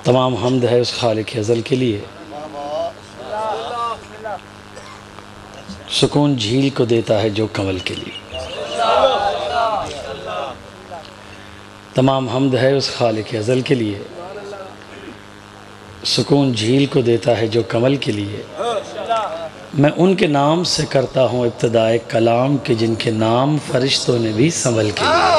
تمام حمد ہے اس خالق ازل کے لیے، سکون جھیل کو دیتا ہے جو کنول کے لیے۔ تمام حمد ہے اس خالق ازل کے لیے، سکون جھیل کو دیتا ہے جو کنول کے لیے۔ میں ان کے نام سے کرتا ہوں ابتدائے کلام کہ جن کے نام فرشتوں نے بھی سنبھل کے لیے۔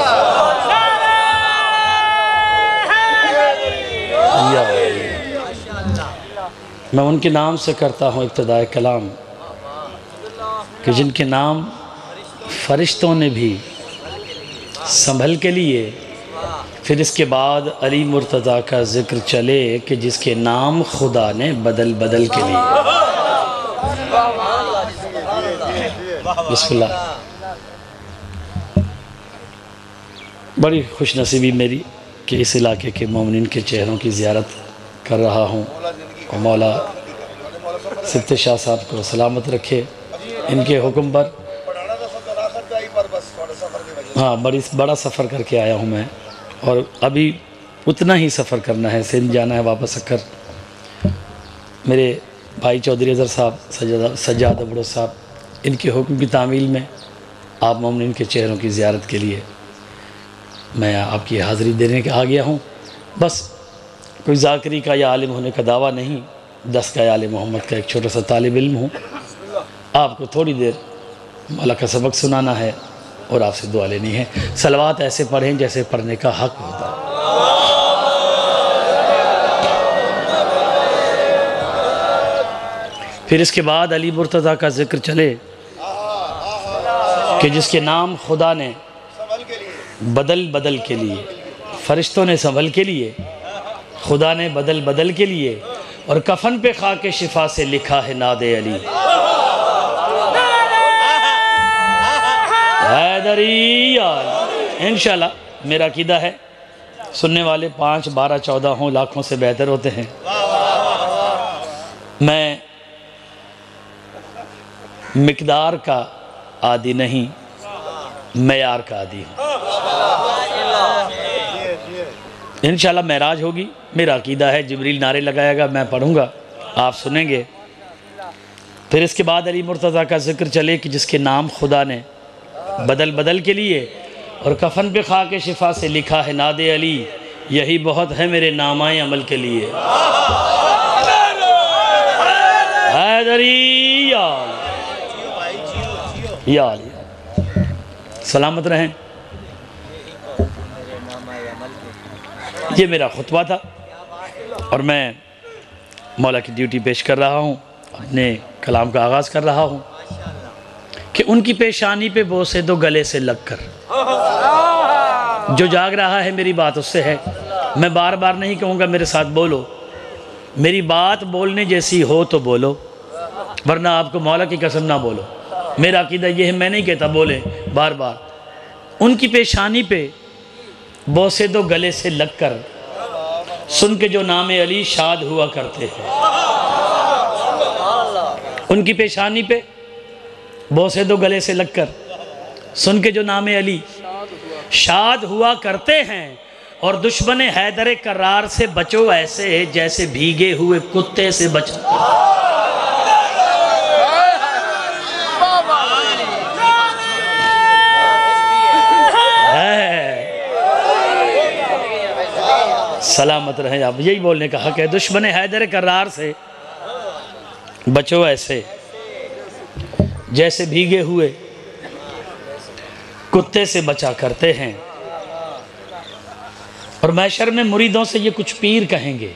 میں ان کے نام سے کرتا ہوں ابتدائے کلام کہ جن کے نام فرشتوں نے بھی سنبھل کے لیے۔ پھر اس کے بعد علی مرتضیٰ کا ذکر چلے کہ جس کے نام خدا نے بدل بدل کے لیے۔ بسم اللہ۔ بڑی خوش نصیبی میری کہ اس علاقے کے مومنین کے چہروں کی زیارت کر رہا ہوں، اور مولا سبت شاہ صاحب کو سلامت رکھے ان کے حکم پر۔ ہاں بڑا سفر کر کے آیا ہوں میں، اور ابھی اتنا ہی سفر کرنا ہے، سندھ جانا ہے واپس آ کر۔ میرے بھائی چودھری اظہر صاحب، سجاد ابڑو صاحب، ان کے حکم کی تعمیل میں آپ مومنین کے چہروں کی زیارت کے لیے میں آپ کی حاضری دینے کے آ گیا ہوں۔ بس کوئی ذاکری کا یا عالم ہونے کا دعویٰ نہیں، 10 کا آل محمد کا ایک چھوٹا سا طالب علم ہوں۔ آپ کو تھوڑی دیر مولا کا سبق سنانا ہے اور آپ سے دعا لینی ہے۔ صلوات ایسے پڑھیں جیسے پڑھنے کا حق ہوتا ہے۔ پھر اس کے بعد علی مرتضیٰ کا ذکر چلے کہ جس کے نام خدا نے بدل بدل کے لیے، فرشتوں نے سنبھل کے لیے، خدا نے بدل بدل کے لیے، اور کفن پہ خاک شفا سے لکھا ہے ناد علی۔ حیدری انشاءاللہ میرا عقیدہ ہے سننے والے 5، 12، 14 ہوں لاکھوں سے بہتر ہوتے ہیں۔ میں مقدار کا عادی نہیں، معیار کا عادی ہوں۔ انشاءاللہ معراج ہوگی، میرا عقیدہ ہے جبریل نعرے لگائے گا، میں پڑھوں گا، آپ سنیں گے۔ پھر اس کے بعد علی مرتضیٰ کا ذکر چلے کہ جس کے نام خدا نے بدل بدل کے لیے، اور کفن پہ خاک شفا سے لکھا ہے ناد علی، یہی بہت ہے میرے نامہ عمل کے لیے۔ حیدری یا علی، سلامت رہیں۔ یہ میرا خطبہ تھا، اور میں مولا کی ڈیوٹی پیش کر رہا ہوں، اپنے کلام کا آغاز کر رہا ہوں کہ ان کی پیشانی پہ بوسے دو گلے سے لگ کر۔ جو جاگ رہا ہے میری بات اس سے ہے، میں بار بار نہیں کہوں گا میرے ساتھ بولو، میری بات بولنے جیسی ہو تو بولو، ورنہ آپ کو مولا کی قسم نہ بولو۔ میرا عقیدہ یہ ہے، میں نہیں کہتا بولے بار بار۔ ان کی پیشانی پہ بوسے دو گلے سے لگ کر، سن کے جو نام علی شاد ہوا کرتے ہیں۔ ان کی پیشانی پہ بوسے دو گلے سے لگ کر، سن کے جو نام علی شاد ہوا کرتے ہیں، اور دشمن حیدر کرار سے بچو ایسے جیسے بھیگے ہوئے کتے سے بچو۔ سلامت رہیں آپ، یہی بولنے کا حق ہے۔ دشمن حیدر کرار سے بچو ایسے جیسے بھیگے ہوئے کتے سے بچا کرتے ہیں۔ اور محشر میں مریدوں سے یہ کچھ پیر کہیں گے۔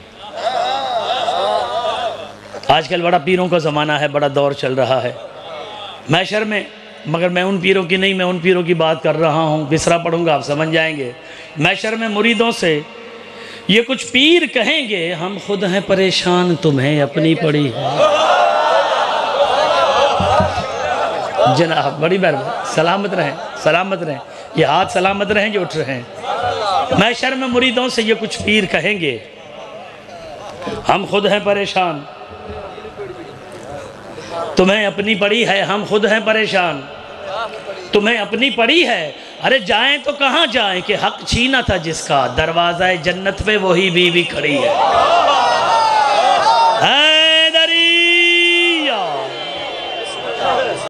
آج کل بڑا پیروں کا زمانہ ہے، بڑا دور چل رہا ہے محشر میں، مگر میں ان پیروں کی نہیں، میں ان پیروں کی بات کر رہا ہوں، بسرا پڑھوں گا آپ سمجھ جائیں گے۔ محشر میں مریدوں سے یہ کچھ پیر کہیں گے، ہم خود ہیں پریشان، تمہیں اپنی پڑی ہے۔ جناب بڑی مہربانی، سلامت رہیں، سلامت رہیں، یہ ہاتھ سلامت رہیں جو اٹھ رہے ہیں۔ محشر میں مریدوں سے یہ کچھ پیر کہیں گے، ہم خود ہیں پریشان، تمہیں اپنی پڑی ہے، ہم خود ہیں پریشان، تمہیں اپنی پڑی ہے۔ ارے جائیں تو کہاں جائیں کہ حق چھینا تھا جس کا، دروازہ جنت پہ وہی بیوی کھڑی ہے۔